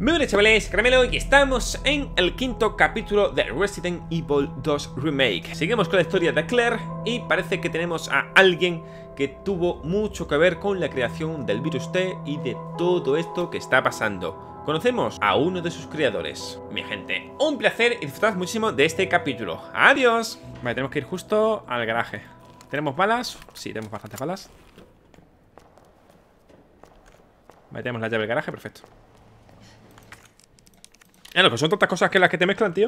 Muy buenas chavales, Caramelo, y estamos en el quinto capítulo de Resident Evil 2 Remake. Seguimos con la historia de Claire y parece que tenemos a alguien que tuvo mucho que ver con la creación del virus T y de todo esto que está pasando. Conocemos a uno de sus creadores. Mi gente, un placer y disfrutad muchísimo de este capítulo. ¡Adiós! Vale, tenemos que ir justo al garaje. ¿Tenemos balas? Sí, tenemos bastantes balas. Vale, tenemos la llave del garaje, perfecto. Lo que son tantas cosas que las que te mezclan, tío.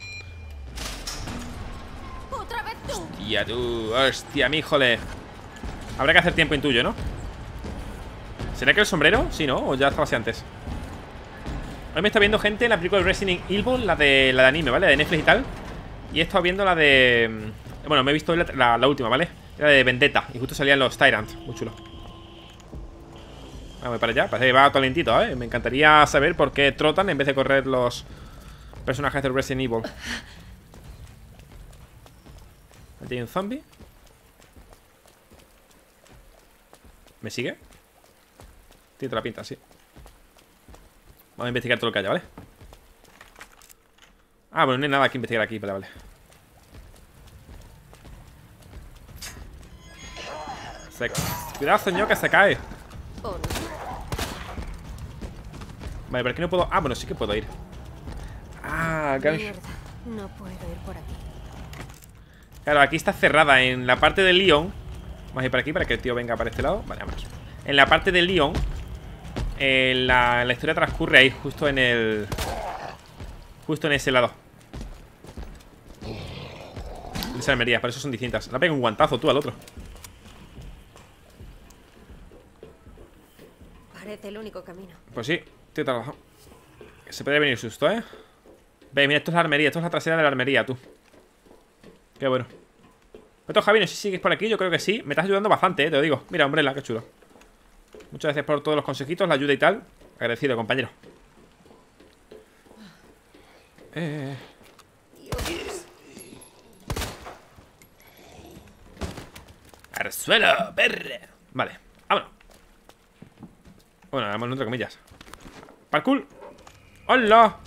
¡Otra vez tú! Hostia, tú. Hostia, mi híjole. Habrá que hacer tiempo intuyo, ¿no? ¿Será que el sombrero? Sí, ¿no? O ya estaba así antes. Hoy me está viendo gente en la película de Resident Evil, la de anime, ¿vale? De Netflix y tal. Y he estado viendo la de... Bueno, me he visto la última, ¿vale? La de Vendetta. Y justo salían los Tyrants. Muy chulo. Vamos para allá. Parece que va todo lentito, ¿eh? Me encantaría saber por qué trotan en vez de correr los personajes de Resident Evil. Aquí hay un zombie. ¿Me sigue? Tiene toda la pinta, sí. Vamos a investigar todo lo que haya, ¿vale? Ah, bueno, no hay nada que investigar aquí, vale. Cuidado, señor, que se cae. Oh, no. Vale, pero aquí no puedo... Ah, bueno, sí que puedo ir. Ah, claro. Mierda, no puedo ir por aquí. Claro, aquí está cerrada en la parte del Leon. Vamos a ir por aquí para que el tío venga para este lado. Vale, vamos. En la parte del Leon, la historia transcurre ahí, justo en el... Justo en ese lado. Esa armería, por eso son distintas. Le pega un guantazo tú al otro. Parece el único camino. Pues sí, tío, trabajo. Se puede venir susto, ¿eh? Ve, mira, esto es la armería, esto es la trasera de la armería, tú. Qué bueno. Esto, Javi, no sé si sigues por aquí, yo creo que sí. Me estás ayudando bastante, te lo digo. Mira, Umbrella, qué chulo. Muchas gracias por todos los consejitos, la ayuda y tal. Agradecido, compañero. Al suelo, perre. Vale, vámonos. Bueno, vamos entre comillas. ¡Parkour! ¡Hola!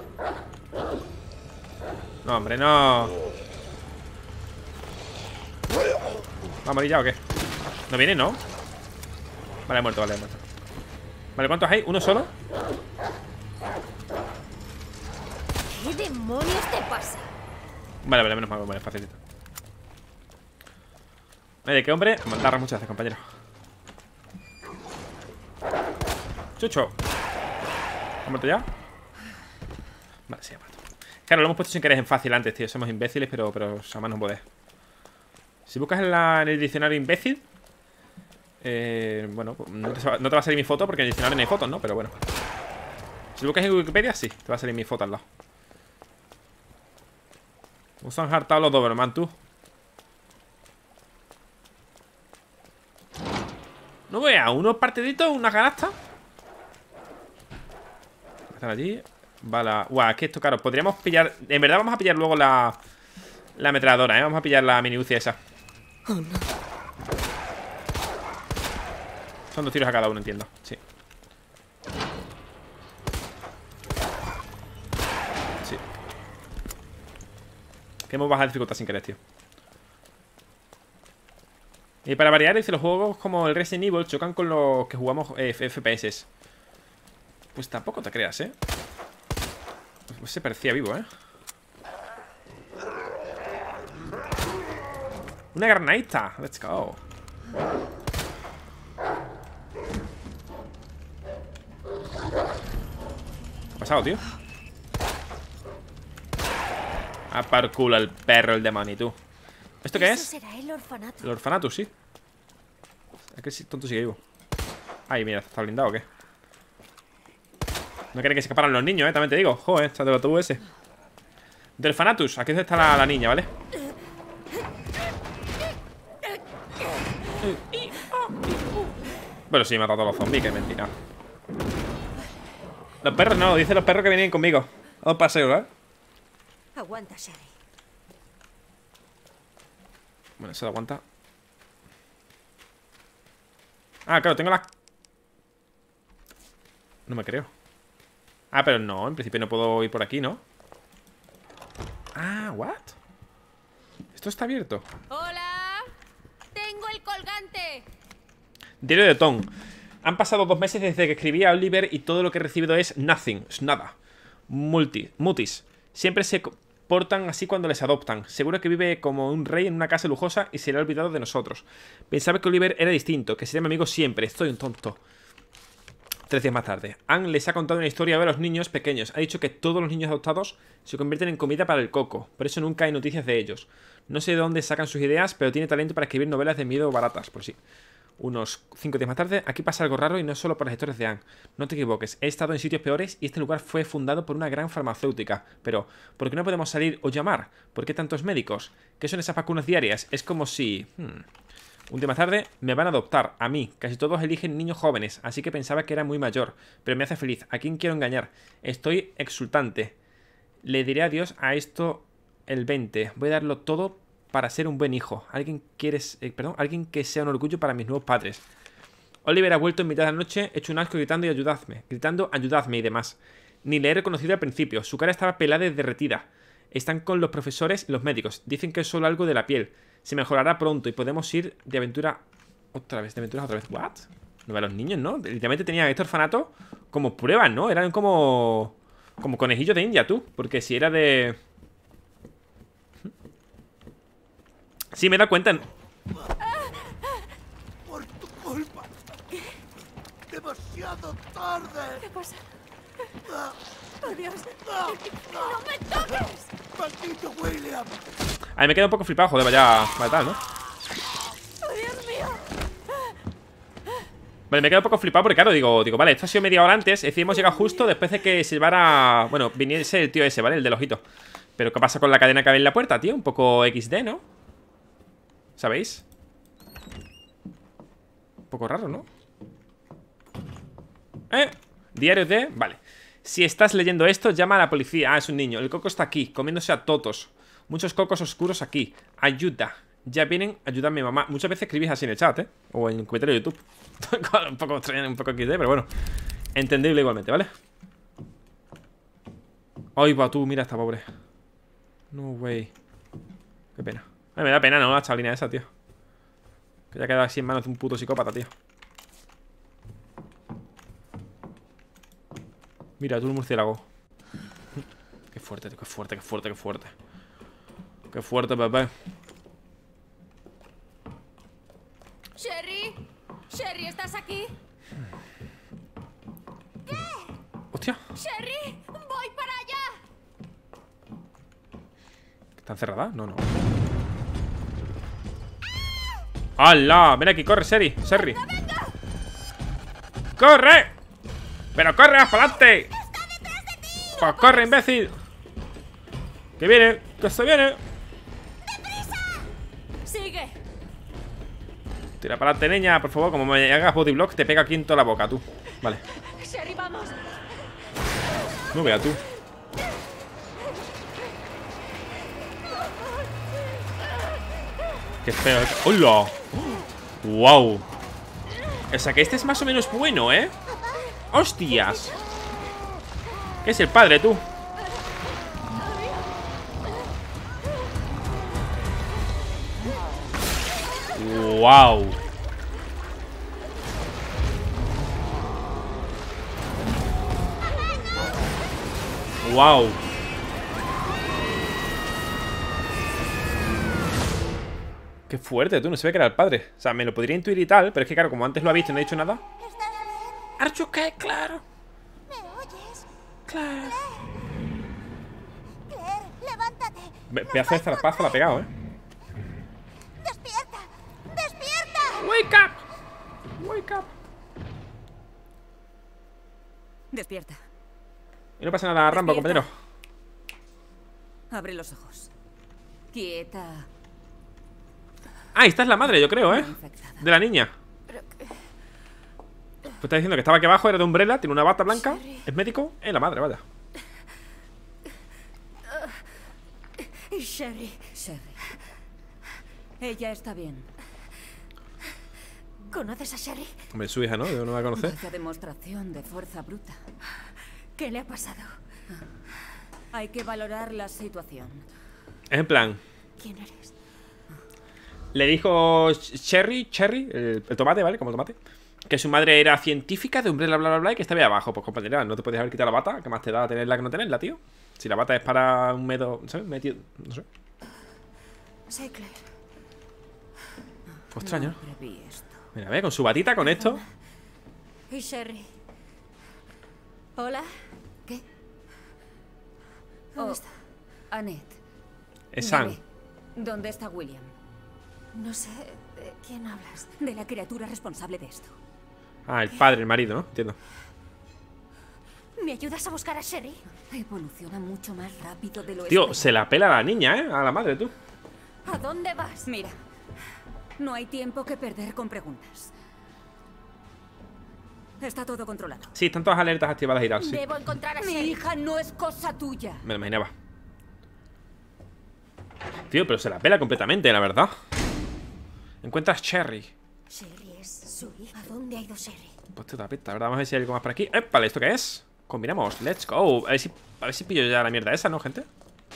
No, hombre, no. ¿Va a morir ya o qué? ¿No viene, no? Vale, ha muerto, vale, ha muerto. Vale, ¿cuántos hay? ¿Uno solo? ¿Qué demonios te pasa? Vale, menos mal, vale, facilito. Vale, ¿qué hombre? A matarra muchas veces, compañero. Chucho. ¿Ha muerto ya? Vale, sí, ha muerto. Claro, lo hemos puesto sin querer en fácil antes, tío. Somos imbéciles, pero jamás no podés. Si buscas en el diccionario imbécil, bueno, no te va a salir mi foto porque en el diccionario no hay fotos, ¿no? Pero bueno. Si buscas en Wikipedia, sí, te va a salir mi foto al lado. Nos han hartado los Doberman, tú. No vea, unos partiditos, una canasta. Están allí. Vale, guau, es que esto, claro, podríamos pillar. En verdad vamos a pillar luego la ametralladora, ¿eh? Vamos a pillar la mini UCI esa. Oh, no. Son 2 tiros a cada uno, entiendo. Sí. Sí. Que hemos bajado dificultad sin querer, tío. Y para variar, dice, los juegos como el Resident Evil chocan con los que jugamos FPS. Pues tampoco te creas, ¿eh? Pues se parecía vivo, ¿eh? Una granadita. Let's go. ¿Qué ha pasado, tío? A par culo el perro, el demonio, tú. ¿Esto qué es? Será el orfanato. El orfanato, sí. Es que sí, tonto sigue vivo. Ay, mira, ¿está blindado o qué? No quiere que se escaparan los niños, también te digo. Joder, está del autobús ese. Del Fanatus, aquí es donde está la niña, ¿vale? Bueno, sí, he matado a todos los zombies, que mentira. Los perros no, dicen los perros que vienen conmigo. A un paseo, ¿eh? Aguanta, Sherry. Bueno, eso lo aguanta. Ah, claro, tengo las... No me creo. Ah, pero no, en principio no puedo ir por aquí, ¿no? Ah, ¿what? Esto está abierto. ¡Hola! ¡Tengo el colgante! Diario de Tom. Han pasado 2 meses desde que escribí a Oliver y todo lo que he recibido es nothing, es nada. Mutis. Siempre se portan así cuando les adoptan. Seguro que vive como un rey en una casa lujosa y se le ha olvidado de nosotros. Pensaba que Oliver era distinto, que sería mi amigo siempre. Estoy un tonto. 3 días más tarde. Anne les ha contado una historia a los niños pequeños. Ha dicho que todos los niños adoptados se convierten en comida para el coco. Por eso nunca hay noticias de ellos. No sé de dónde sacan sus ideas, pero tiene talento para escribir novelas de miedo baratas, por sí. Unos 5 días más tarde, aquí pasa algo raro y no solo por las historias de Anne. No te equivoques, he estado en sitios peores y este lugar fue fundado por una gran farmacéutica. Pero, ¿por qué no podemos salir o llamar? ¿Por qué tantos médicos? ¿Qué son esas vacunas diarias? Es como si... Un día más tarde, me van a adoptar, a mí. Casi todos eligen niños jóvenes, así que pensaba que era muy mayor. Pero me hace feliz. ¿A quién quiero engañar? Estoy exultante. Le diré adiós a esto el 20. Voy a darlo todo para ser un buen hijo. Alguien que sea un orgullo para mis nuevos padres. Oliver ha vuelto en mitad de la noche, hecho un asco gritando y ayudadme. Gritando, ayudadme y demás. Ni le he reconocido al principio. Su cara estaba pelada y derretida. Están con los profesores y los médicos. Dicen que es solo algo de la piel. Se mejorará pronto y podemos ir de aventura otra vez. ¿What? No ve a los niños, ¿no? Literalmente tenía este orfanato como pruebas, ¿no? Eran como conejillos de India, tú. Porque si era de... Sí, me he dado cuenta. Por tu culpa. Demasiado tarde. ¿Qué pasa? ¡Oh, Dios! ¡No me toques! Maldito William. A mí me queda un poco flipado, joder, vaya tal, ¿no? ¡Oh, Dios mío! Vale, me queda un poco flipado porque, claro, digo, vale, esto ha sido media hora antes. Es decir, hemos llegado justo después de que se llevara... Bueno, viniese el tío ese, ¿vale? El del ojito. Pero ¿qué pasa con la cadena que había en la puerta, tío? Un poco XD, ¿no? ¿Sabéis? Un poco raro, ¿no? Diario de... Vale. Si estás leyendo esto, llama a la policía. Ah, es un niño. El coco está aquí, comiéndose a totos. Muchos cocos oscuros aquí. Ayuda. Ya vienen, ayuda a mi mamá. Muchas veces escribís así en el chat, ¿eh? O en el comentario de YouTube. Un poco extraño, un poco XD, pero bueno. Entendible igualmente, ¿vale? Ay, va tú, mira esta pobre. No way. Qué pena. Ay, me da pena, ¿no? La chavalina esa, tío. Que ya queda así en manos de un puto psicópata, tío. Mira, tú el murciélago. Qué fuerte, qué fuerte, qué fuerte, qué fuerte. Qué fuerte, bebé. ¡Sherry! ¡Sherry, ¿estás aquí? ¿Qué? Hostia. ¡Sherry! ¡Voy para allá! ¿Está encerrada? No, no. ¡Hala! Ven aquí, corre, Sherry. ¡Venga! ¡Corre! ¡Pero corre más para adelante! ¡Está detrás de ti! ¡Pues corre, imbécil! ¡Que viene! ¡Que se viene! ¡Deprisa! ¡Sigue! Tira para adelante, niña, por favor. Como me hagas bodyblock, te pega aquí en toda la boca, tú. Vale. ¡Sherry, vamos! No vea tú. Qué feo. ¡Hola! ¡Wow! O sea que este es más o menos bueno, ¿eh? ¡Hostias! ¿Qué es el padre, tú? ¡Wow! ¡Wow! Qué fuerte, tú, no se ve que era el padre. O sea, me lo podría intuir y tal, pero es que claro, como antes lo ha visto y no ha dicho nada. ¿Estás bien? ¿Are you okay? Claro. ¿Me oyes? Claro. Claire, levántate. Pedazo de zarpazo la ha pegado, ¿eh? ¡Despierta! ¡Despierta! Wake up. Wake up. Despierta. Y no pasa nada, Rambo, Despierta. compañero. Abre los ojos. Quieta. Ah, esta es la madre, yo creo, ¿eh? Infectada. De la niña. Pues está diciendo que estaba aquí abajo, era de Umbrella, tiene una bata blanca, es médico, es la madre, vaya. Sherry. Sherry. Ella está bien. ¿Conoces a Sherry? Hombre, su hija, ¿no? Yo no la conocer. Vaya demostración de fuerza bruta. ¿Qué le ha pasado? Hay que valorar la situación. En plan, ¿Quién eres? le dijo Cherry, el tomate, ¿vale? Como tomate, que su madre era científica de Umbrella, bla, bla, bla, y que estaba ahí abajo. Pues compañera, no te podías haber quitado la bata. ¿Qué más te da tenerla que no tenerla, tío? Si la bata es para un medo, ¿sabes? Metido, no sé. Soy Claire. Pues extraño. No preví esto. Mira, ve, con su batita, con esto. Y Sherry. Hola. ¿Qué? ¿Dónde Oh, está? Annette. Es Sam. Dime, ¿dónde está William? No sé de quién hablas. De la criatura responsable de esto. Ah, el padre, el marido, ¿no? Entiendo. ¿Me ayudas a buscar a Sherry? Evoluciona mucho más rápido de lo Tío, esperado. se la pela a la niña, ¿eh? A la madre, tú. ¿A dónde vas? Mira, no hay tiempo que perder con preguntas. Está todo controlado. Sí, están todas las alertas activadas y tal, sí. Debo encontrar a Mi Sherry. hija no es cosa tuya. Me lo imaginaba. Tío, pero se la pela completamente, la verdad. Encuentras Cherry. Sherry es su hija. ¿A dónde ha ido Sherry? Pues te da pista, ¿verdad? Vamos a ver si hay algo más por aquí. Vale, ¿esto qué es? Combinamos, let's go. A ver si pillo ya la mierda esa, ¿no, gente?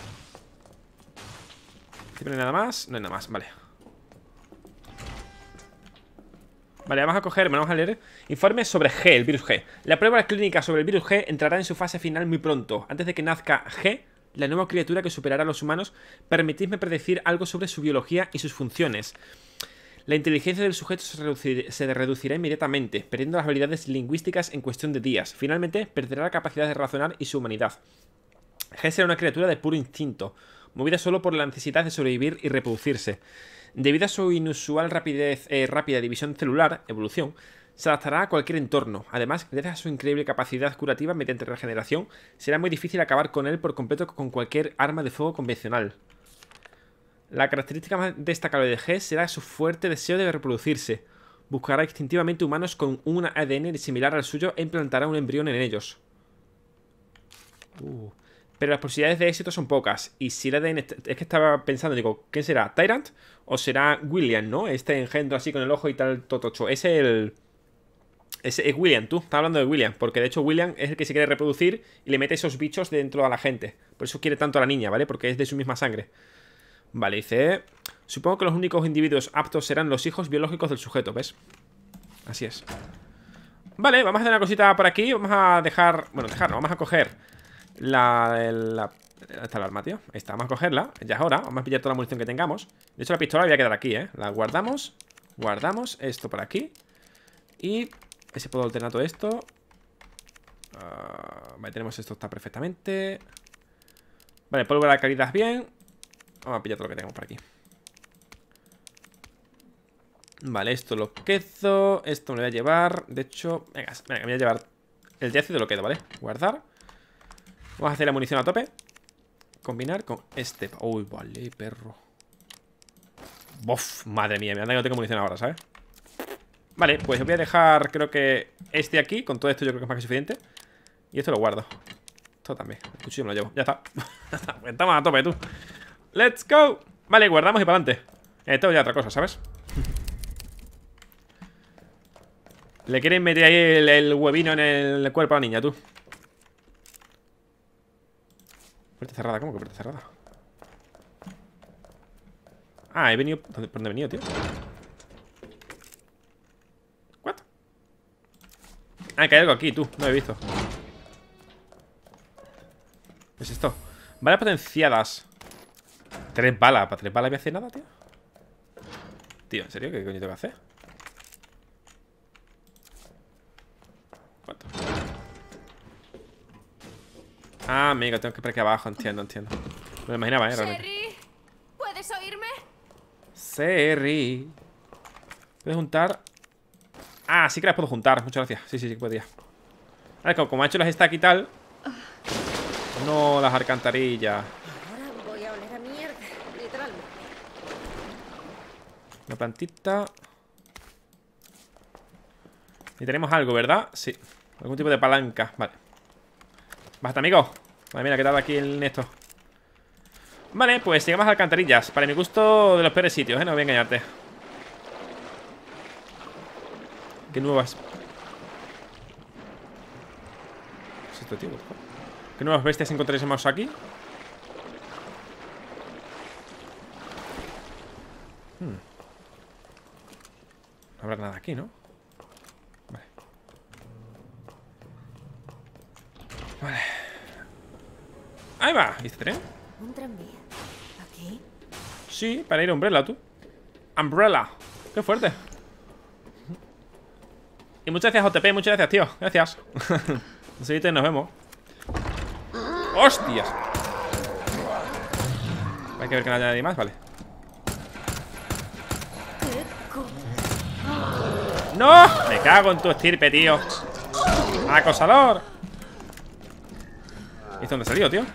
¿No hay nada más? No hay nada más, vale. Vale, vamos a coger, vamos a leer. Informe sobre G, el virus G. La prueba clínica sobre el virus G entrará en su fase final muy pronto. Antes de que nazca G, la nueva criatura que superará a los humanos, permitidme predecir algo sobre su biología y sus funciones. La inteligencia del sujeto se reducirá inmediatamente, perdiendo las habilidades lingüísticas en cuestión de días. Finalmente, perderá la capacidad de razonar y su humanidad. G será una criatura de puro instinto, movida solo por la necesidad de sobrevivir y reproducirse. Debido a su inusual rápida división celular, evolución, se adaptará a cualquier entorno. Además, gracias a su increíble capacidad curativa mediante regeneración, será muy difícil acabar con él por completo con cualquier arma de fuego convencional. La característica más destacable de G será su fuerte deseo de reproducirse. Buscará instintivamente humanos con un ADN similar al suyo e implantará un embrión en ellos. Pero las posibilidades de éxito son pocas. Y si el ADN... Es que estaba pensando, digo, ¿quién será? ¿Tyrant? ¿O será William, no? Este engendro así con el ojo y tal, totocho. Ese es William, tú. Estás hablando de William. Porque de hecho William es el que se quiere reproducir y le mete esos bichos dentro a la gente. Por eso quiere tanto a la niña, ¿vale? Porque es de su misma sangre. Vale, dice... Supongo que los únicos individuos aptos serán los hijos biológicos del sujeto, ¿ves? Así es. Vale, vamos a hacer una cosita por aquí. Vamos a dejar... Bueno, vamos a coger está el arma, tío. Ahí está, vamos a cogerla. Ya es hora, vamos a pillar toda la munición que tengamos. De hecho la pistola la voy a quedar aquí, ¿eh? La guardamos. Guardamos esto por aquí. Y... Ese puedo alternar todo esto. Vale, tenemos esto, está perfectamente. Vale, pólvora de calidad bien. Vamos a pillar todo lo que tenemos por aquí. Vale, esto lo quedo. Esto me lo voy a llevar. De hecho, venga, me voy a llevar el de ácido, lo quedo, ¿vale? Guardar. Vamos a hacer la munición a tope. Combinar con este. Uy, vale, perro. Bof, madre mía, me anda que no tengo munición ahora, ¿sabes? Vale, pues voy a dejar, creo que este aquí. Con todo esto yo creo que es más que suficiente. Y esto lo guardo. Esto también, el cuchillo me lo llevo, ya está. Estamos a tope, tú. Let's go. Vale, guardamos y para adelante. Esto ya otra cosa, ¿sabes? Le quieren meter ahí el huevino en el cuerpo a la niña, tú. Puerta cerrada, ¿cómo que puerta cerrada? Ah, he venido... ¿Por dónde he venido, tío? ¿What? Ah, que hay algo aquí, tú, no lo he visto. ¿Qué es esto? Balas potenciadas. 3 balas, ¿para 3 balas voy a hacer nada, tío? Tío, ¿en serio? ¿Qué coño tengo que hacer? ¿Cuánto? Ah, amigo, tengo que ir por aquí abajo, entiendo. Me lo imaginaba, realmente. Sherry, ¿puedes oírme? Sherry. ¿Puedes juntar? Ah, sí que las puedo juntar, muchas gracias. Sí que podía. Vale, como ha hecho las stack y tal. No, las alcantarillas. Ahora voy a oler a mierda, literalmente. Una plantita. Y tenemos algo, ¿verdad? Sí. Algún tipo de palanca. Vale. Basta, amigo. Vale, mira, ¿qué tal aquí en esto? Vale, pues llegamos a alcantarillas. Para mi gusto, de los peores sitios, ¿eh? No voy a engañarte. Qué nuevas. esto, tío? ¿Qué nuevas bestias encontraremos aquí? No habrá nada aquí, ¿no? Vale. Vale. Ahí va. ¿Y este tren? Un tranvía. ¿Aquí? Sí, para ir a Umbrella, tú. Umbrella. Qué fuerte. Y muchas gracias, JP. Muchas gracias, tío. Gracias. Enseguida nos vemos. ¡Hostias! Hay que ver que no haya nadie más, vale. ¡No! Me cago en tu estirpe, tío. ¡Acosador! ¿Y dónde ha salido, tío?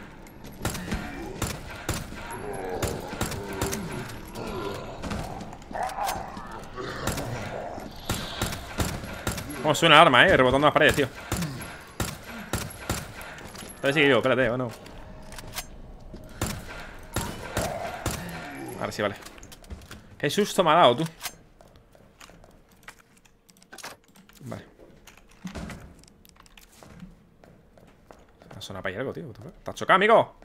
¿Cómo suena el arma, rebotando las paredes, tío? Espérate, sigue yo, espérate, o no. Ahora sí, vale. Qué susto me ha dado, tú. Vale. Ha sonado para ahí algo, tío. ¿Estás chocado, amigo?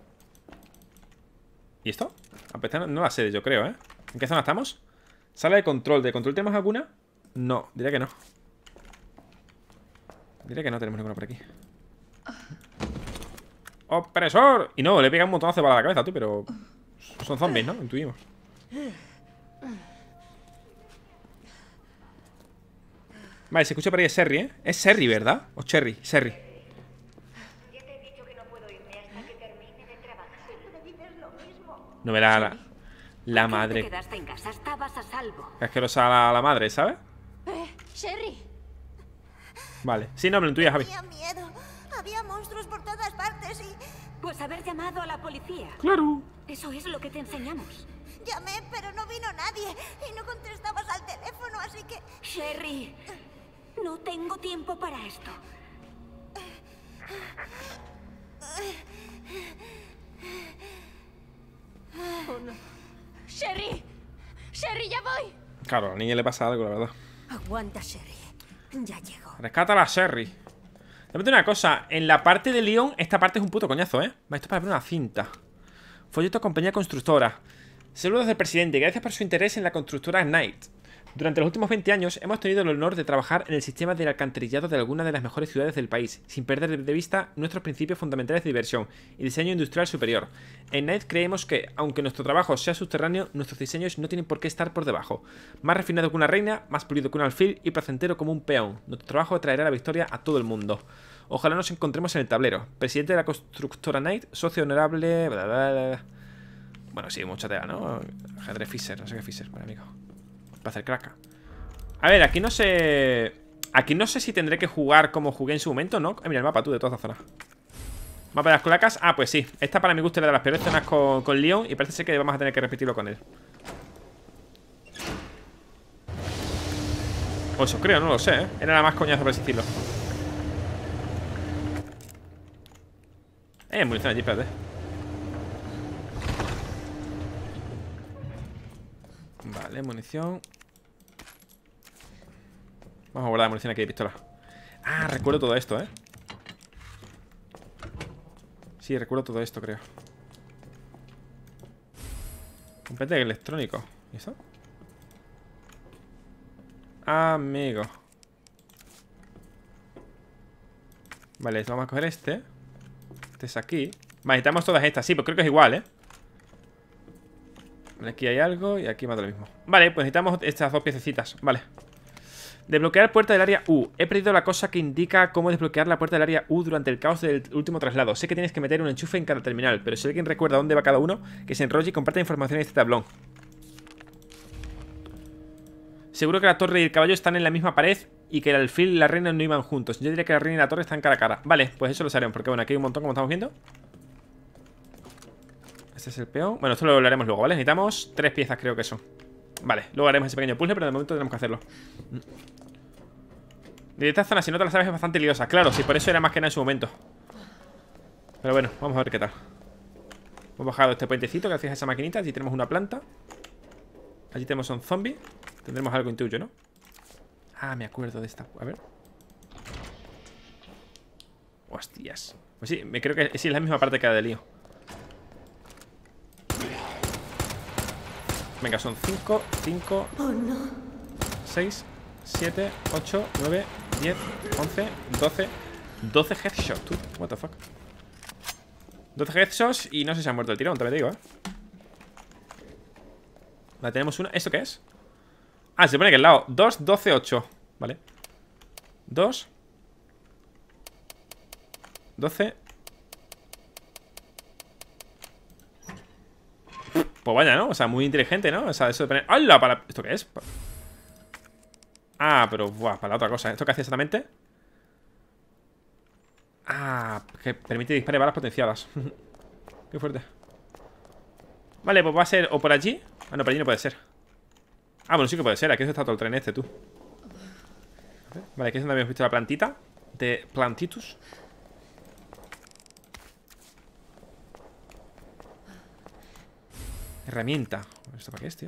¿Y esto? A pesar no la sé, yo creo, ¿eh? ¿En qué zona estamos? Sala de control. ¿De control tenemos alguna? No, diría que no. Diría que no tenemos ninguna por aquí. ¡Opresor! Y no, le pega un montonazo de bala a la cabeza, tú, pero... Son zombies, ¿no? Intuimos. Vale, se escucha por ahí, es Serry, ¿eh? Es Serry, ¿verdad? O Cherry, Serry. Ya te he dicho que no puedo irme hasta que termine de trabajar. Siempre dices lo mismo. No verá la madre. Te quedaste en casa, estabas a salvo. Qué asquerosa la madre, ¿sabes? Sherry. Vale, sí, no, me lo intuyas, Javi. Tenía miedo. Había monstruos por todas partes y... Pues haber llamado a la policía. Claro. Eso es lo que te enseñamos. Llamé, pero no vino nadie. Y no contestabas al teléfono, así que... Sherry, no tengo tiempo para esto. Oh, no. ¡Sherry! ¡Sherry, ya voy! Claro, a la niña le pasa algo, la verdad. Aguanta, Sherry. Ya llego. Rescata a Serry. Te meto una cosa. En la parte de Leon, esta parte es un puto coñazo, ¿eh? Esto es para ver una cinta. Folleto compañía constructora. Saludos del presidente. Gracias por su interés en la constructora Knight. Durante los últimos 20 años hemos tenido el honor de trabajar en el sistema del alcantarillado de algunas de las mejores ciudades del país, sin perder de vista nuestros principios fundamentales de diversión y diseño industrial superior. En Knight creemos que, aunque nuestro trabajo sea subterráneo, nuestros diseños no tienen por qué estar por debajo. Más refinado que una reina, más pulido que un alfil y placentero como un peón. Nuestro trabajo traerá la victoria a todo el mundo. Ojalá nos encontremos en el tablero. Presidente de la constructora Knight, socio honorable... Bla, bla, bla. Bueno, sí, mucha tela, ¿no? Ajedrez Fisher, no sé qué Fisher, vale, amigo. Para hacer crack. A ver, aquí no sé... Aquí no sé si tendré que jugar como jugué en su momento, ¿no? Mira el mapa, tú, de toda esta zona. Mapa de las cloacas. Ah, pues sí. Esta para mi gusto era de las peores zonas con Leon. Y parece ser que vamos a tener que repetirlo con él. O eso creo, no lo sé, ¿eh? Era la más coñazo por así decirlo. Munición allí, espérate. Vale, munición. Vamos a guardar la munición aquí de pistola. Ah, recuerdo todo esto, ¿eh? Sí, recuerdo todo esto, creo. Complete electrónico. ¿Y eso? Amigo. Vale, vamos a coger este. Este es aquí. Vale, necesitamos todas estas. Sí, pues creo que es igual, ¿eh? Vale, aquí hay algo y aquí más de lo mismo. Vale, pues necesitamos estas dos piececitas. Vale. Desbloquear puerta del área U. He perdido la cosa que indica cómo desbloquear la puerta del área U durante el caos del último traslado. Sé que tienes que meter un enchufe en cada terminal, pero si alguien recuerda dónde va cada uno, que se enrolle y comparte información en este tablón. Seguro que la torre y el caballo están en la misma pared y que el alfil y la reina no iban juntos. Yo diría que la reina y la torre están cara a cara. Vale, pues eso lo haremos, porque bueno, aquí hay un montón como estamos viendo. Este es el peón. Bueno, esto lo haremos luego, ¿vale? Necesitamos 3 piezas, creo que son. Vale, luego haremos ese pequeño puzzle, pero de momento tenemos que hacerlo. De esta zona, si no te la sabes, es bastante liosa. Claro, sí, por eso era más que nada en su momento. Pero bueno, vamos a ver qué tal. Hemos bajado este puentecito gracias a esa maquinita. Allí tenemos una planta. Allí tenemos un zombie. Tendremos algo intuyo, ¿no? Ah, me acuerdo de esta. A ver. Hostias. Pues sí, me creo que sí, es la misma parte que la de lío. Venga, son 5, 5, 6, 7, 8, 9, 10, 11, 12. 12 headshots, tú. What the fuck. 12 headshots y no sé si se ha muerto el tirón, te lo digo, Vale, tenemos una. ¿Esto qué es? Ah, se pone que al lado 2, 12, 8. Vale. 2 12. Pues vaya, ¿no? O sea, muy inteligente, ¿no? O sea, eso de poner... ¡Hala! Para... ¿Esto qué es? Ah, pero... Buah, para la otra cosa. ¿Esto qué hace exactamente? Ah, que permite disparar balas potenciadas. Qué fuerte. Vale, pues va a ser o por allí. Ah, no, por allí no puede ser. Ah, bueno, sí que puede ser. Aquí está todo el tren este, tú. Vale, aquí es donde habíamos visto la plantita de Plantitus. Herramienta. ¿Esto para qué es, tío?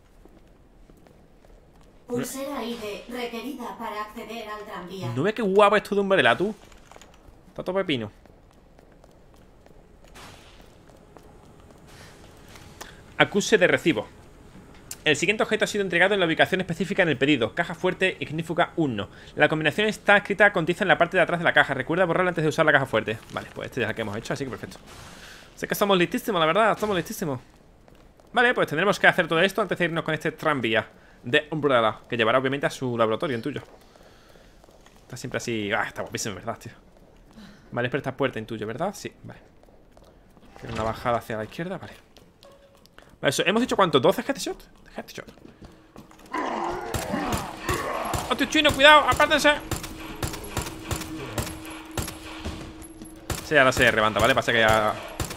Pulsera ID requerida para acceder al tranvía. ¿No ve qué guapo esto de Umbrella, tú? Está todo pepino. Acuse de recibo. El siguiente objeto ha sido entregado en la ubicación específica en el pedido. Caja fuerte ignífuga 1. La combinación está escrita con tiza en la parte de atrás de la caja. Recuerda borrarla antes de usar la caja fuerte. Vale, pues este ya es el que hemos hecho, así que perfecto. Sé que estamos listísimos, la verdad, estamos listísimos. Vale, pues tendremos que hacer todo esto antes de irnos con este tranvía de Umbrella, que llevará obviamente a su laboratorio, en tuyo. Está siempre así... Ah, está guapísimo, ¿verdad, tío? Vale, pero esta puerta en tuyo, ¿verdad? Sí, vale. Quiero una bajada hacia la izquierda, vale. Vale, eso, ¿hemos dicho cuánto? ¿12 headshots? Headshot. ¡Hostia, chino! ¡Cuidado! ¡Apártense! Sí, ahora se levanta, ¿vale? Pasa que ya...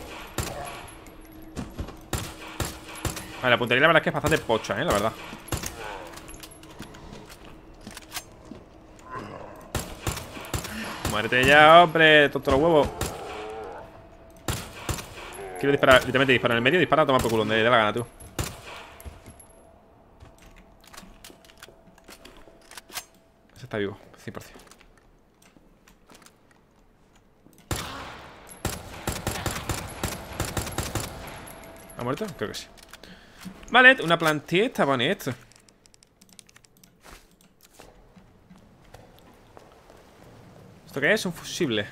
Vale, la puntería la verdad es que es bastante pocha, la verdad. Muérete ya, hombre. Tonto los huevos. Quiero disparar, literalmente disparar en el medio. Dispara a tomar por culo, donde dé la gana, tú. Ese está vivo, 100%. ¿Ha muerto? Creo que sí. Vale, una plantita bonita. ¿Esto qué es? Un fusible.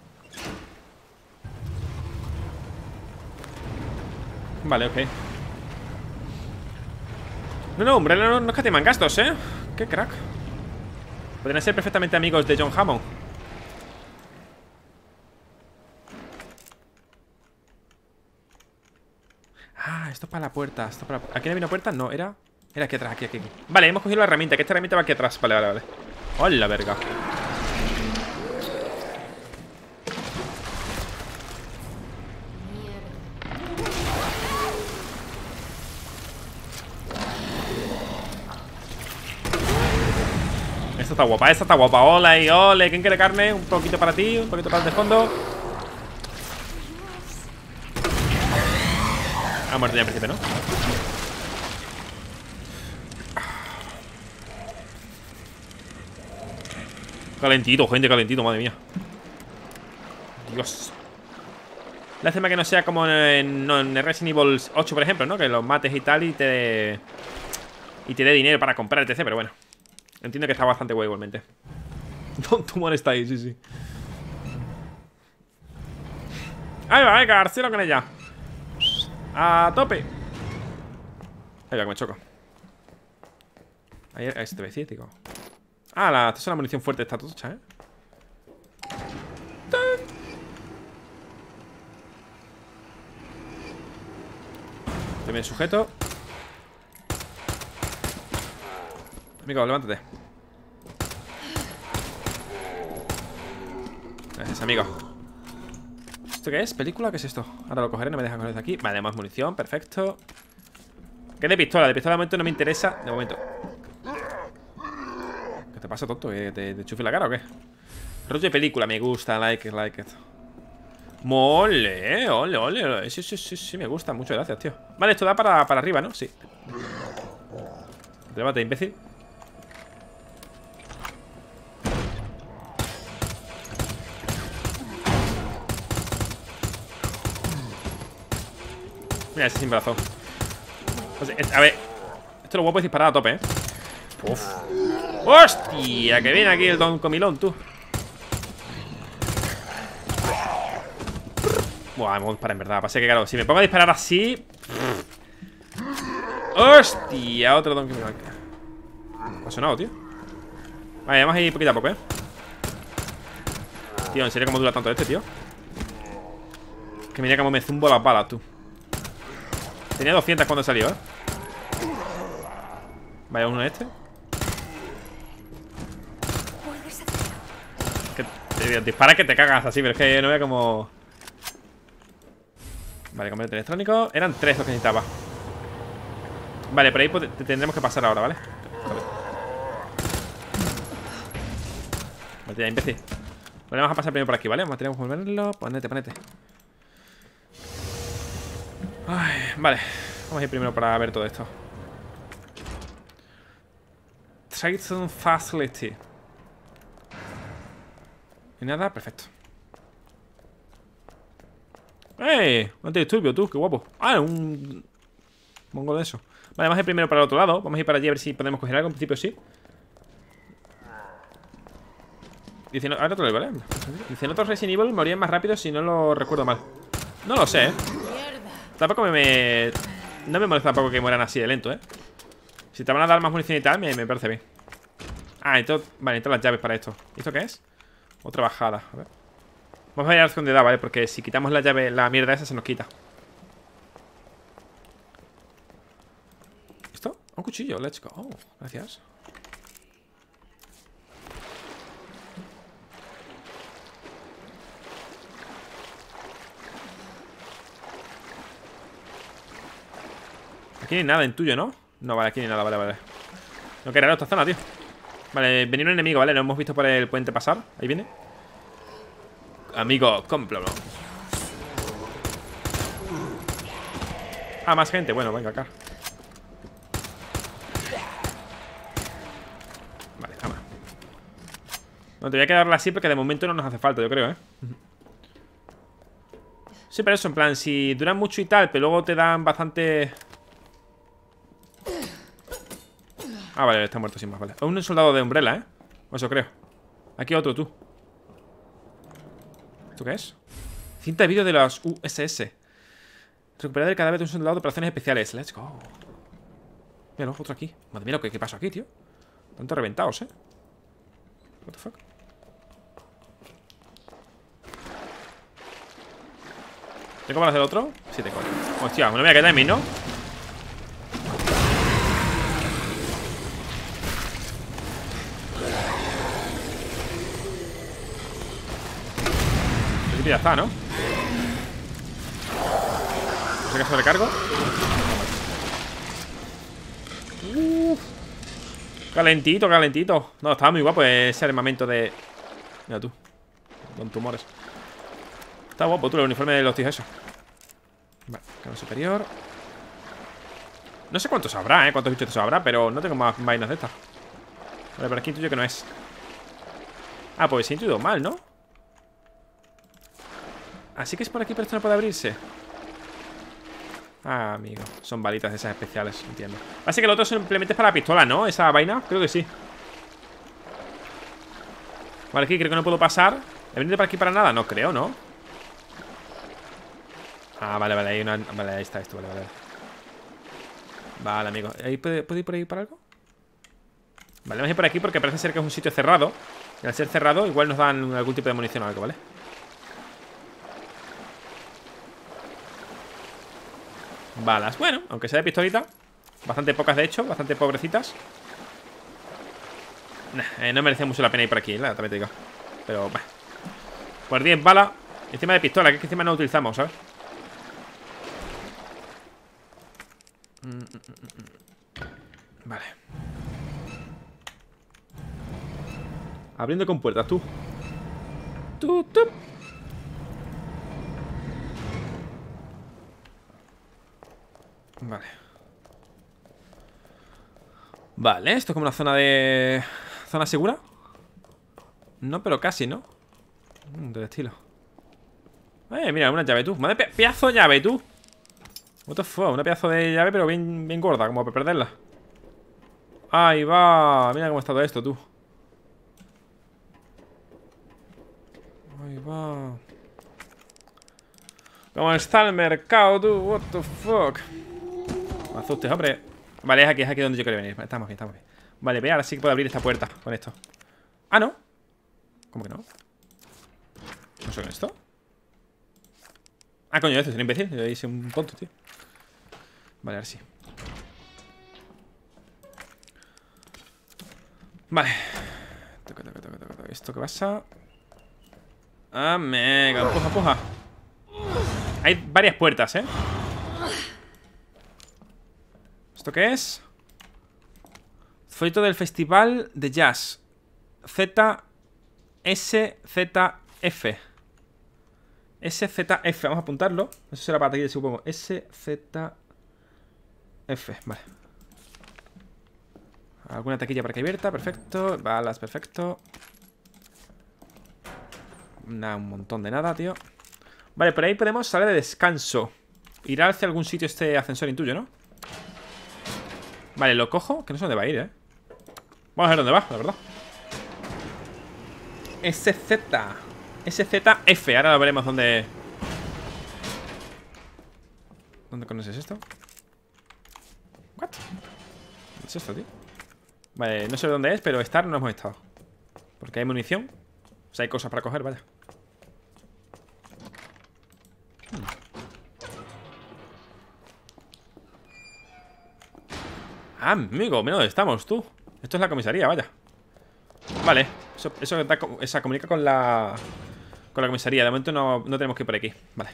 Vale, ok. No, Umbrella no es que te gastos, Qué crack. Podrían ser perfectamente amigos de John Hammond. Ah, esto es para la puerta, esto es para la... ¿Aquí no había una puerta? No, era aquí atrás, aquí. Vale, hemos cogido la herramienta, que esta herramienta va aquí atrás. Vale. ¡Hola, verga! Esta está guapa. Hola y ole. ¿Quién quiere carne? Un poquito para ti, un poquito para el de fondo. Ha muerto ya en principio, ¿no? Calentito, gente, calentito, madre mía. Dios. Lástima que no sea como en Resident Evil 8, por ejemplo, ¿no? Que los mates y tal y te dé dinero para comprar etc, pero bueno. Entiendo que está bastante guay igualmente. Don Tumor está ahí, sí. Ahí va, venga, arcelo con ella. A tope. Ahí va, que me choco. Ahí se te ve ciético. Ah, esta es la munición fuerte, está tocha, Te bien sujeto. Amigo, levántate. Gracias, amigo. ¿Esto qué es? ¿Película? ¿Qué es esto? Ahora lo cogeré, no me dejan coger de aquí. Vale, más munición, perfecto. ¿Qué de pistola? De pistola de momento no me interesa. De momento. ¿Qué te pasa, tonto? ¿Que te chufi la cara o qué? Rollo de película, me gusta, like it. Mole, ole. Sí, me gusta, muchas gracias, tío. Vale, esto da para arriba, ¿no? Sí. Levántate, imbécil. Mira, ese sin brazo. A ver, esto lo guapo es disparar a tope, Uf. ¡Hostia! Que viene aquí el Don Comilón, tú. Buah, me voy a disparar en verdad. Pasa que claro, si me pongo a disparar así. ¡Hostia! Otro Don Comilón. ¿Qué ha sonado, tío? Vale, vamos a ir poquito a poco, Tío, ¿en serio cómo dura tanto este, tío? Que mira cómo me zumbo las balas, tú. Tenía 200 cuando salió, Vaya, uno este. Que dispara que te cagas así, pero es que no veo como... Vale, componente electrónico. Eran 3 los que necesitaba. Vale, por ahí tendremos que pasar ahora, ¿vale? Vale, ya, imbécil. Vale, vamos a pasar primero por aquí, ¿vale? Vamos a tener que moverlo. Ponete. Ay, vale. Vamos a ir primero para ver todo esto. Trading Facility. Y nada, perfecto. ¡Ey! Un antidisturbio, tú, qué guapo. Ah, un mongo de eso. Vale, vamos a ir primero para el otro lado. Vamos a ir para allí a ver si podemos coger algo. En principio sí. Dicen, ahora otro level, ¿vale? Dicen, otros Resident Evil morían más rápido si no lo recuerdo mal. No lo sé, Tampoco no me molesta tampoco que mueran así de lento, Si te van a dar más munición y tal, me parece bien. Ah, entonces, vale, necesito las llaves para esto. ¿Y esto qué es? Otra bajada, a ver. Vamos a ver dónde da, ¿vale? Porque si quitamos la llave, la mierda esa se nos quita. ¿Esto? Un cuchillo, let's go. Oh, gracias. Aquí no hay nada en tuyo, ¿no? No, vale, aquí no hay nada, vale. No quería esta zona, tío. Vale, venir un enemigo, ¿vale? Lo hemos visto por el puente pasar. Ahí viene. Amigo, cómpralo. Ah, más gente. Bueno, venga acá. Vale, vamos. No, te voy a quedarla así porque de momento no nos hace falta, yo creo, Sí, pero eso, en plan, si duran mucho y tal, pero luego te dan bastante... Ah, vale, está muerto sin más, vale. Un soldado de Umbrella, Eso creo. Aquí otro, tú. ¿Esto qué es? Cinta de vídeo de las USS. Recuperar el cadáver de un soldado de operaciones especiales. Let's go. Mira, otro aquí. Madre mía, ¿qué pasó aquí, tío? Tanto reventados, What the fuck. ¿Tengo balas del otro? Sí, tengo. Hostia, me lo voy a quedar en mí, ¿no? Ya está, ¿no? No sé qué sobrecargo. Calentito, calentito. No, estaba muy guapo ese armamento de... Mira tú. Con tumores. Está guapo tú el uniforme de los tíos eso. Vale, canon superior. No sé cuántos habrá, cuántos bichos habrá, pero no tengo más vainas de estas. Vale, por aquí intuyo que no es. Ah, pues sí, intuido mal, ¿no? Así que es por aquí, pero esto no puede abrirse. Ah, amigo. Son balitas de esas especiales, entiendo. Así que el otro simplemente es para la pistola, ¿no? Esa vaina, creo que sí. Vale, aquí creo que no puedo pasar. ¿He venido para aquí para nada? No creo, ¿no? Ah, vale, vale, hay una... Vale, ahí está esto, vale. Vale, amigo. ¿Puedo ir por ahí para algo? Vale, vamos a ir por aquí porque parece ser que es un sitio cerrado. Y al ser cerrado, igual nos dan algún tipo de munición o algo, ¿vale? Balas, bueno, aunque sea de pistolita. Bastante pocas de hecho, bastante pobrecitas. No merecía mucho la pena ir por aquí, también te digo. Pero, bah. Por 10 balas. Encima de pistola, que es que encima no utilizamos, ¿sabes? Vale. Abriendo con puertas, tú. Tú. Vale. Vale, esto es como una zona de... ¿Zona segura? No, pero casi, ¿no? De estilo. Mira, una llave, tú. Madre, pedazo llave, tú. What the fuck, una pedazo de llave, pero bien gorda, como para perderla. Ahí va. Mira cómo está todo esto, tú. Ahí va. ¿Cómo está el mercado, tú? What the fuck. No me asustes, hombre. Vale, es aquí donde yo quiero venir. Estamos bien, estamos bien. Vale, ve, ahora sí que puedo abrir esta puerta con esto. Ah, ¿no? ¿Cómo que no? ¿No sé con esto? Ah, coño, este es un imbécil. Yo hice un tonto, tío. Vale, ahora sí. Vale. Toca. ¿Esto qué pasa? Ah, mega. Empuja. Hay varias puertas, ¿eh? ¿Esto qué es? Folleto del Festival de Jazz. SZF. SZF, vamos a apuntarlo. Eso será para taquilla, supongo. SZF, vale. Alguna taquilla por aquí abierta, perfecto. Balas, perfecto. Un montón de nada, tío. Vale, por ahí podemos salir de descanso. Irá hacia algún sitio este ascensor intuyo, ¿no? Vale, lo cojo, que no sé dónde va a ir, ¿eh? Vamos a ver dónde va, la verdad. SZF, ahora lo veremos dónde. ¿Dónde conoces esto? ¿What? ¿Qué es esto, tío? Vale, no sé dónde es, pero estar no hemos estado. Porque hay munición. O sea, hay cosas para coger, vaya. Ah, amigo, mira dónde estamos, tú. Esto es la comisaría, vaya. Vale, eso comunica con la comisaría. De momento no tenemos que ir por aquí. Vale.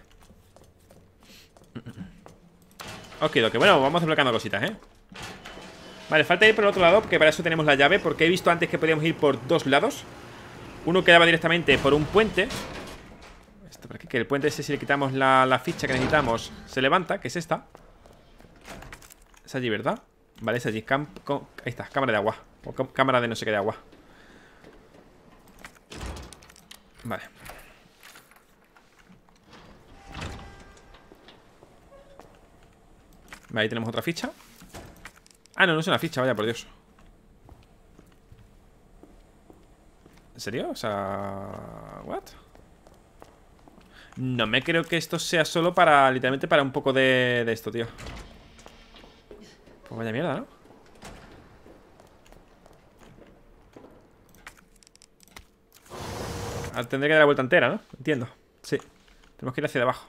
Ok, bueno, vamos desbloqueando cositas, ¿eh? Vale, falta ir por el otro lado, porque para eso tenemos la llave. Porque he visto antes que podíamos ir por dos lados. Uno quedaba directamente por un puente. Esto por aquí, que el puente ese, si le quitamos la ficha que necesitamos, se levanta, que es esta. Es allí, ¿verdad? Vale, es allí. Ahí está, cámara de agua. O cámara de no sé qué de agua. Vale. Vale, ahí tenemos otra ficha. Ah, no es una ficha, vaya, por Dios. ¿En serio? O sea... ¿What? No me creo que esto sea solo para... Literalmente para un poco de esto, tío. Pues vaya mierda, ¿no? Ahora tendré que dar la vuelta entera, ¿no? Entiendo. Sí. Tenemos que ir hacia abajo.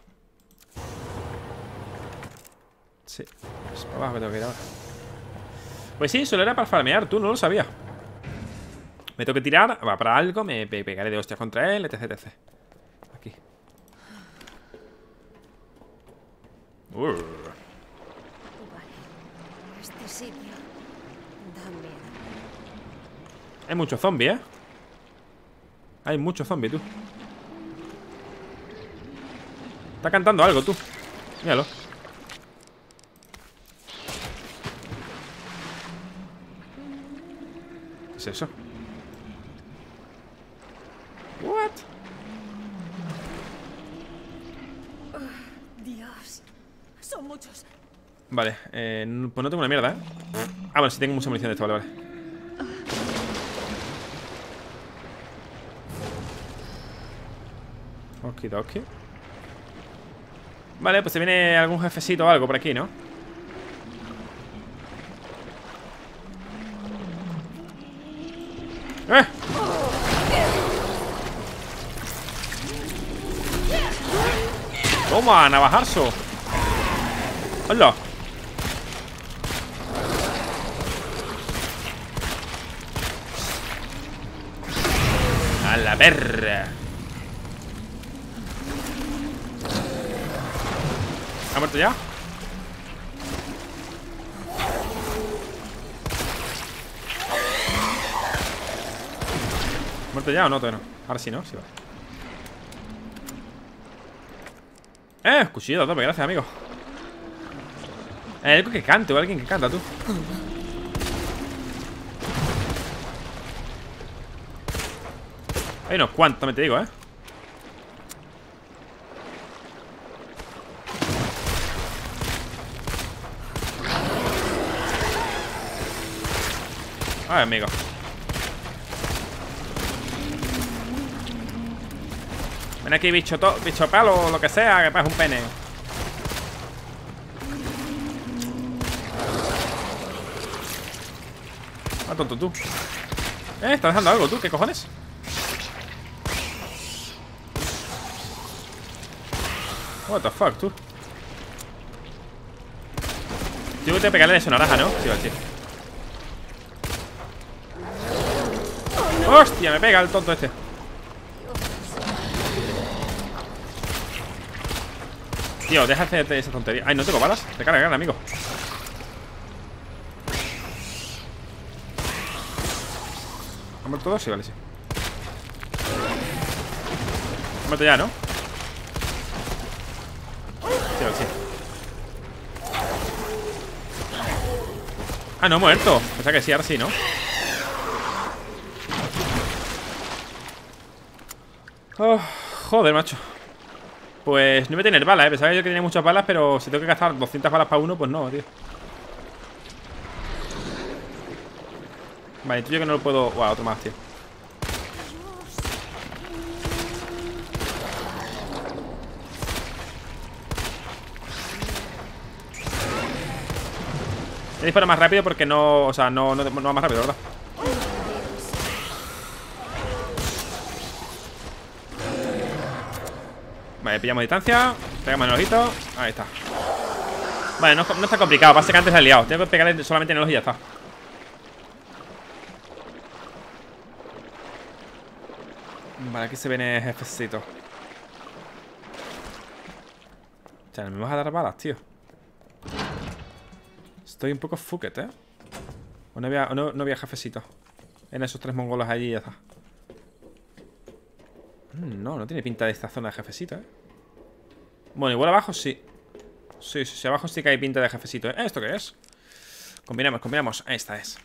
Sí. Es para abajo que tengo que ir ahora. Pues sí, solo era para farmear, tú, no lo sabía. Me tengo que tirar, va para algo, me pegaré de hostias contra él, etc. Aquí. Vale. Este sitio da miedo. Hay muchos zombies, ¿eh? Hay muchos zombies, tú. Está cantando algo, tú. Míralo. ¿Qué es eso? What? Dios. Son muchos. Vale, pues no tengo una mierda, ¿eh? Ah, bueno, sí tengo mucha munición de esto, vale. Okidoki. Vale, pues se viene algún jefecito o algo por aquí, ¿no? ¡Eh! ¡Toma, navajarzo! ¡Hola! ¡A la verga! ¿Ha muerto ya? ¿Muerto ya o no? Todavía no. Ahora sí, ¿no? Sí, vale. Cuchillo, tope, gracias, amigo. Algo que cante o alguien que canta, tú. Hay unos cuantos, también te digo, ¿eh? Ay, amigo. Ven aquí, bicho palo o lo que sea, que pasa un pene. Ah, tonto tú. ¿Estás dejando algo tú? ¿Qué cojones? What the fuck, tú. Tengo que pegarle de su naranja, ¿no? Sí, sí. ¡Hostia! Me pega el tonto este. Tío, deja de hacer esa tontería. Ay, no tengo balas. Te cargan, amigo. ¿Han muerto todos? Sí, vale, sí. Han muerto ya, ¿no? Sí, vale, sí. Ah, no, muerto. Pensaba que sí, ahora sí, ¿no? Oh, joder, macho. Pues no voy a tener balas, Pensaba yo que tenía muchas balas, pero si tengo que gastar 200 balas para uno, pues no, tío. Vale, tú yo que no lo puedo... Wow, otro más, tío. He disparado más rápido porque no... O sea, no va más rápido, ¿verdad? Vale, pillamos distancia. Pegamos en el ojito. Ahí está. Vale, no está complicado. Pasa que antes se ha liado. Tengo que pegarle solamente en el ojo y ya está. Vale, aquí se viene el jefecito. O sea, me vas a dar balas, tío. Estoy un poco fucket, ¿eh? O no había jefecito. En esos 3 mongolos allí y ya está. No tiene pinta de esta zona de jefecito, ¿eh? Bueno, igual abajo sí. Sí, abajo sí que hay pinta de jefecito, ¿eh? ¿Esto qué es? Combinamos. Esta es.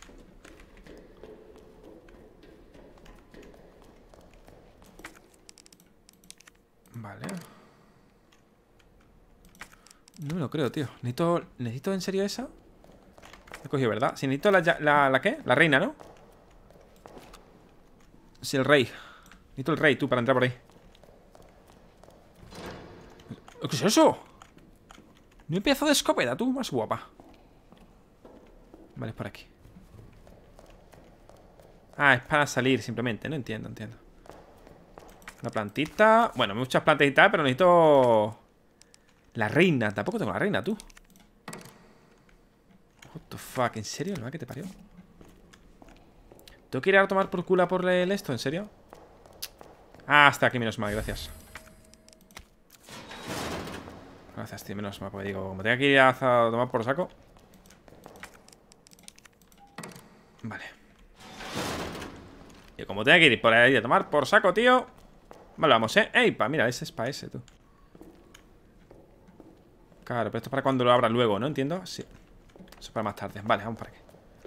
Vale. No me lo creo, tío. ¿Necesito en serio esa? He cogido, ¿verdad? Si necesito ¿la qué? La reina, ¿no? Sí, el rey. Necesito el rey, tú, para entrar por ahí. ¿Qué es eso? No hay pedazo de escopeta, tú, más guapa. Vale, es por aquí. Ah, es para salir simplemente, no entiendo. Una plantita. Bueno, muchas plantas y tal, pero necesito... La reina, tampoco tengo la reina, tú. What the fuck, ¿en serio? ¿No? ¿Qué te parió? ¿Tengo que ir a tomar por culo por esto? ¿En serio? Ah, hasta aquí, menos mal, gracias. Gracias, tío, menos mal, porque digo, como tengo que ir a tomar por saco. Vale. Y como tengo que ir por ahí a tomar por saco, tío. Vale, vamos, Ey, mira, ese es para ese, tú. Claro, pero esto es para cuando lo abra luego, ¿no? Entiendo, sí. Eso es para más tarde, vale, vamos para aquí.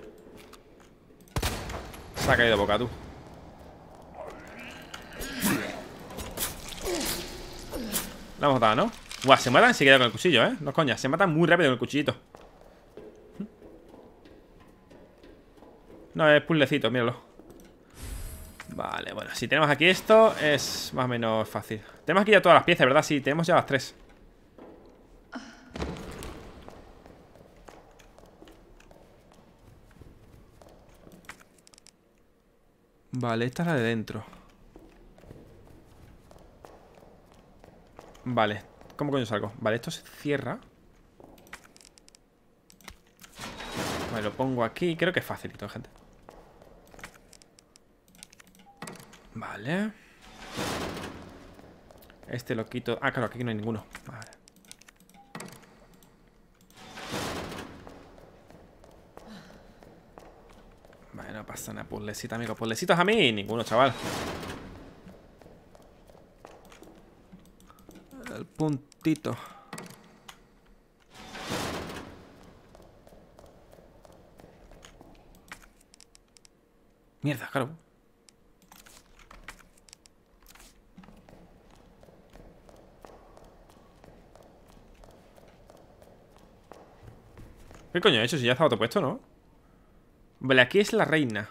Se ha caído boca, tú. La hemos dado, ¿no? Buah, se matan enseguida con el cuchillo, ¿eh? No coña, se matan muy rápido con el cuchillito. No, es puzzlecito, míralo. Vale, bueno, si tenemos aquí esto, es más o menos fácil. Tenemos aquí ya todas las piezas, ¿verdad? Sí, tenemos ya las 3. Vale, esta es la de dentro. Vale, ¿cómo coño salgo? Vale, esto se cierra. Vale, lo pongo aquí. Creo que es facilito, gente. Vale. Este lo quito. Ah, claro, aquí no hay ninguno. Vale. Vale, no pasa nada. Puzzlecita, amigo. Puzzlecitos a mí. Ninguno, chaval. El puntito. Mierda, claro. ¿Qué coño he hecho? Si ya estaba todo puesto, ¿no? Vale, aquí es la reina.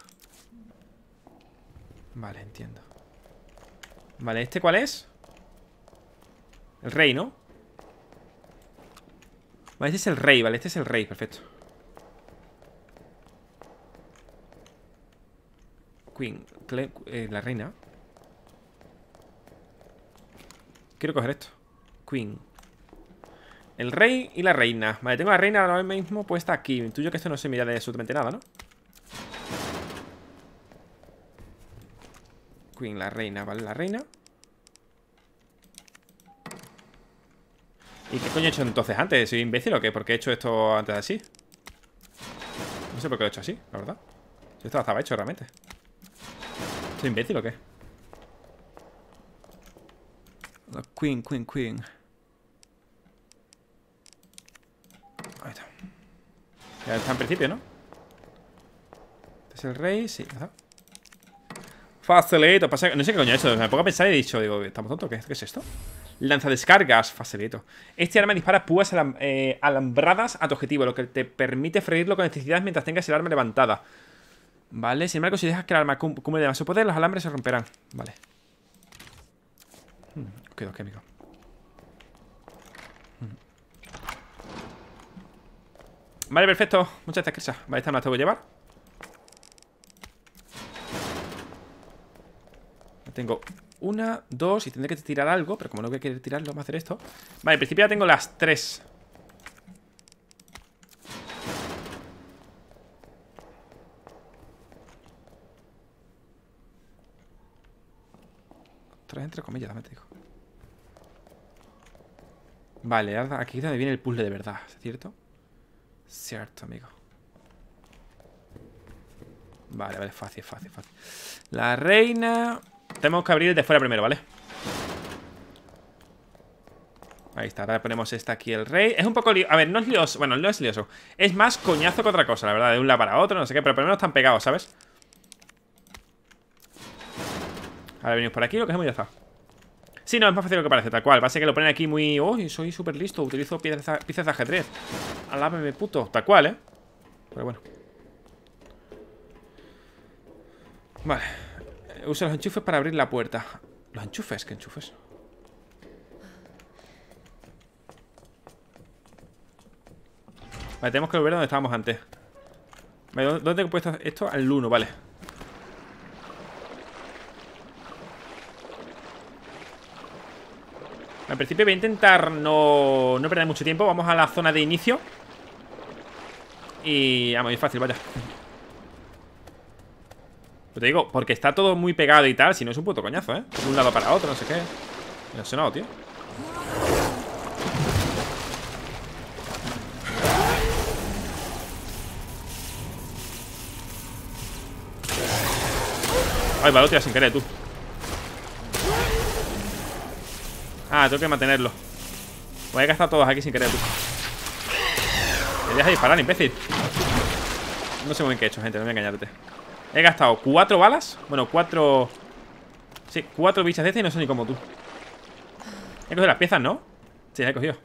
Vale, entiendo. Vale, ¿este cuál es? El rey, ¿no? Vale, este es el rey, vale, este es el rey, perfecto. Queen, la reina. Quiero coger esto. Queen. El rey y la reina. Vale, tengo a la reina ahora mismo puesta aquí. Intuyo que esto no se mira de absolutamente nada, ¿no? Queen, la reina, vale, la reina. ¿Y qué coño he hecho entonces antes? ¿Soy imbécil o qué? ¿Por qué he hecho esto antes así? No sé por qué lo he hecho así, la verdad. Si esto estaba hecho realmente. ¿Soy imbécil o qué? Queen, Queen, Queen. Ahí está. Ya está en principio, ¿no? Este es el rey, sí, ¿verdad? Facilito, pasa, no sé qué coño es esto. Me pongo a pensar y he dicho, digo, ¿estamos tontos? ¿Qué es esto? Lanzadescargas, facilito. Este arma dispara púas alambradas a tu objetivo, lo que te permite freírlo con electricidad mientras tengas el arma levantada. Vale, sin embargo, si dejas que el arma acumule demasiado poder, los alambres se romperán. Vale. Ok, amigo. Vale, perfecto. Muchas gracias. Vale, esta no la tengo que llevar. Tengo una, dos y tendré que tirar algo. Pero como no voy a querer tirarlo, vamos a hacer esto. Vale, en principio ya tengo las 3. Tres entre comillas, dame te digo. Vale, aquí es donde viene el puzzle de verdad, ¿es cierto? Cierto, amigo. Vale, vale, fácil, fácil, fácil. La reina. Tenemos que abrir el de fuera primero, ¿vale? Ahí está, ahora ponemos esta aquí, el rey. Es un poco lioso, a ver, no es lioso. Bueno, no es lioso. Es más coñazo que otra cosa, la verdad. De un lado para otro, no sé qué. Pero por lo menos están pegados, ¿sabes? Ahora venimos por aquí, lo que es muy fácil. Sí, no, es más fácil de lo que parece, tal cual. Pasa que lo ponen aquí muy... Oh, soy súper listo, utilizo piezas de ajedrez. Alábeme, puto, tal cual, ¿eh? Pero bueno. Vale. Usa los enchufes para abrir la puerta. ¿Los enchufes? ¿Qué enchufes? Vale, tenemos que volver a donde estábamos antes. Vale, ¿dónde tengo puesto esto? Al 1, vale. En principio voy a intentar no perder mucho tiempo. Vamos a la zona de inicio. Y vamos, es fácil, vaya. Pero te digo, porque está todo muy pegado y tal. Si no es un puto coñazo, ¿eh? De un lado para otro, no sé qué. Me ha sonado, tío. Ay, va, lo tiras sin querer, tú. Ah, tengo que mantenerlo. Voy a gastar todos aquí sin querer, tú. Me dejas disparar, imbécil. No sé muy bien qué he hecho, gente, no voy a engañarte. He gastado 4 balas. Bueno, 4... Sí, 4 bichas de este y no son ni como tú. He cogido las piezas, ¿no? Sí, las he cogido.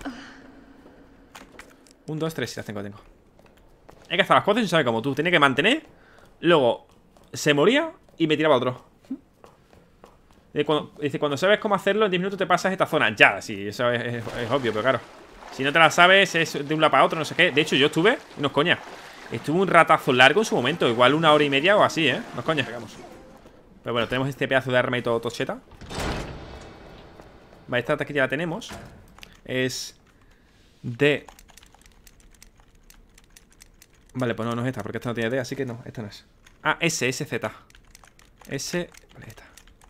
1, 2, 3, sí, las tengo. He gastado las 4 y no sabe como tú. Tenía que mantener. Luego se moría y me tiraba otro. Dice, cuando sabes cómo hacerlo, en 10 minutos te pasas esta zona. Ya, sí, eso es obvio, pero claro. Si no te la sabes, es de un lado para otro, no sé qué. De hecho, yo estuve, no es coña, estuve un ratazo largo en su momento. Igual 1 hora y media o así, ¿eh? No es coña. Pero bueno, tenemos este pedazo de arma y todo tocheta. Vale, esta taquilla la tenemos. Es de... Vale, pues no es esta, porque esta no tiene D, así que no, esta no es. Ah, SZ. S... Vale, esta.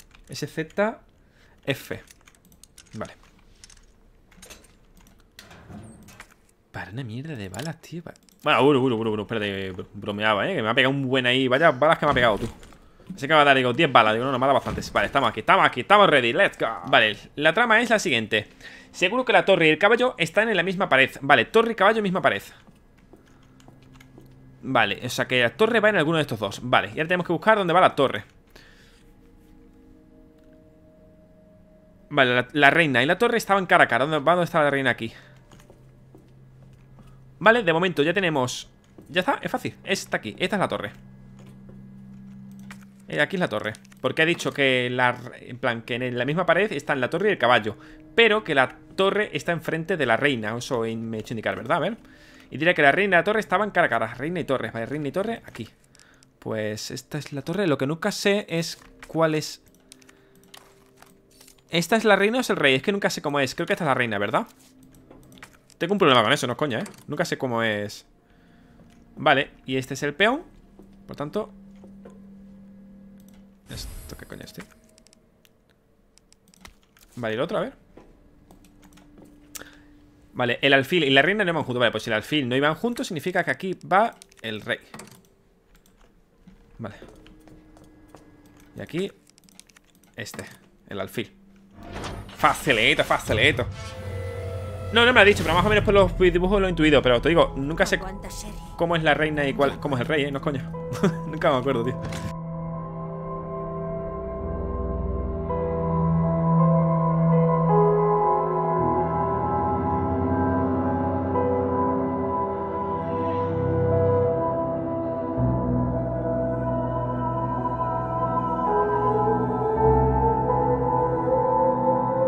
SZF. Vale. Para una mierda de balas, tío. Bueno, espérate, bromeaba, que me ha pegado un buen ahí. Vaya balas que me ha pegado, tú. Así que me va a dar, digo, 10 balas. Digo, no, me ha dado bastantes. Vale, estamos aquí, estamos ready. Let's go. Vale, la trama es la siguiente. Seguro que la torre y el caballo están en la misma pared. Vale, torre y caballo, misma pared. Vale, o sea que la torre va en alguno de estos dos. Vale, y ahora tenemos que buscar dónde va la torre. Vale, la reina y la torre estaban cara a cara. ¿Dónde está la reina aquí? Vale, de momento ya tenemos Ya está, es fácil. Está aquí, esta es la torre. Aquí es la torre. Porque ha dicho que en plan, que en la misma pared están la torre y el caballo, pero que la torre está enfrente de la reina. Eso me he hecho indicar, ¿verdad? A ver. Y dirá que la reina y la torre estaban cara a cara. Reina y torre, vale, reina y torre, aquí. Pues esta es la torre. Lo que nunca sé es cuál es. ¿Esta es la reina o es el rey? Es que nunca sé cómo es. Creo que esta es la reina, ¿verdad? Tengo un problema con eso, no es coña, ¿eh? Nunca sé cómo es. Vale, y este es el peón. Por tanto... ¿Esto qué coño es, tío? Vale, y el otro, a ver. Vale, el alfil y la reina no iban juntos. Vale, pues si el alfil no iban juntos, significa que aquí va el rey. Vale. Y aquí el alfil. Facilito, facilito. No me lo ha dicho, pero más o menos por los dibujos lo he intuido. Pero te digo, nunca sé cómo es la reina y cómo es el rey, ¿eh? No es coña. Nunca me acuerdo, tío.